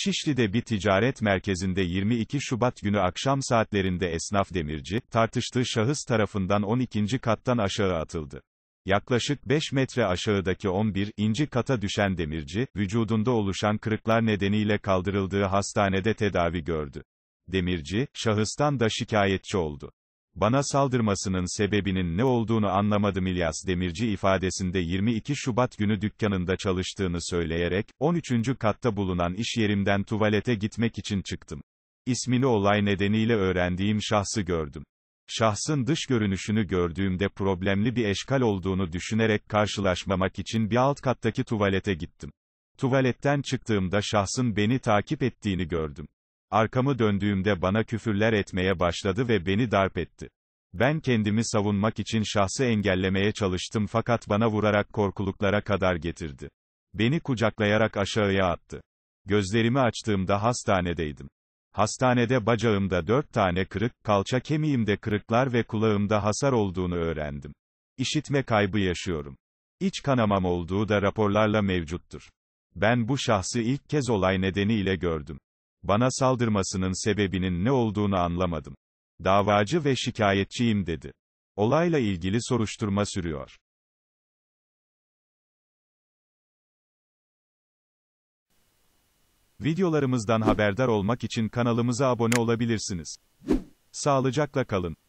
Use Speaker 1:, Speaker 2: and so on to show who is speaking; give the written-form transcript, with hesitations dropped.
Speaker 1: Şişli'de bir ticaret merkezinde 22 Şubat günü akşam saatlerinde esnaf demirci, tartıştığı şahıs tarafından 12. kattan aşağı atıldı. Yaklaşık 5 metre aşağıdaki 11. kata düşen demirci, vücudunda oluşan kırıklar nedeniyle kaldırıldığı hastanede tedavi gördü. Demirci, şahıstan da şikayetçi oldu. Bana saldırmasının sebebinin ne olduğunu anlamadım. İlyas Demirci ifadesinde 22 Şubat günü dükkanında çalıştığını söyleyerek, 13. katta bulunan iş yerimden tuvalete gitmek için çıktım. İsmini olay nedeniyle öğrendiğim şahsı gördüm. Şahsın dış görünüşünü gördüğümde problemli bir eşkal olduğunu düşünerek karşılaşmamak için bir alt kattaki tuvalete gittim. Tuvaletten çıktığımda şahsın beni takip ettiğini gördüm. Arkamı döndüğümde bana küfürler etmeye başladı ve beni darp etti. Ben kendimi savunmak için şahsı engellemeye çalıştım fakat bana vurarak korkuluklara kadar getirdi. Beni kucaklayarak aşağıya attı. Gözlerimi açtığımda hastanedeydim. Hastanede bacağımda 4 tane kırık, kalça kemiğimde kırıklar ve kulağımda hasar olduğunu öğrendim. İşitme kaybı yaşıyorum. İç kanamam olduğu da raporlarla mevcuttur. Ben bu şahsı ilk kez olay nedeniyle gördüm. Bana saldırmasının sebebinin ne olduğunu anlamadım. Davacı ve şikayetçiyim dedi. Olayla ilgili soruşturma sürüyor. Videolarımızdan haberdar olmak için kanalımıza abone olabilirsiniz. Sağlıcakla kalın.